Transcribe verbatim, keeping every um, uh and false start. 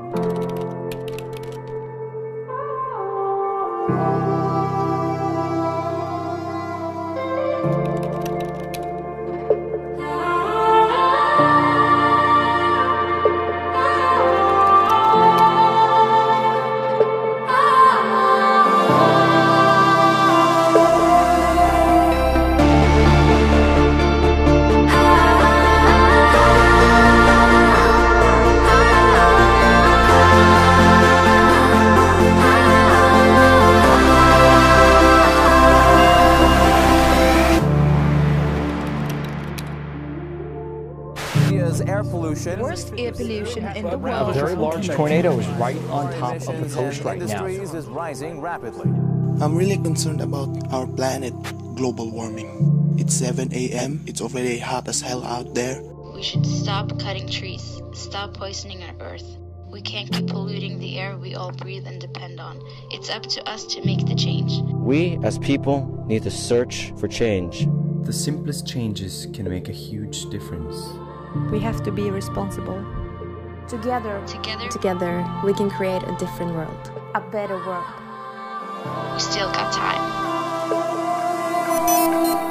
Air pollution. Worst air pollution in the world. A very large tornado is right on top of the coast right now. Is rising rapidly. I'm really concerned about our planet, global warming. It's seven A M It's already hot as hell out there. We should stop cutting trees, stop poisoning our earth. We can't keep polluting the air we all breathe and depend on. It's up to us to make the change. We, as people, need to search for change. The simplest changes can make a huge difference. We have to be responsible. Together, Together, Together, we can create a different world. a better world. we still got time.